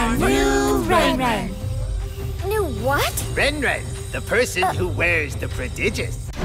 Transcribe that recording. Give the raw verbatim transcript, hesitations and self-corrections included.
our new Ren Ren. New what? Ren Ren, the person who wears the prodigious.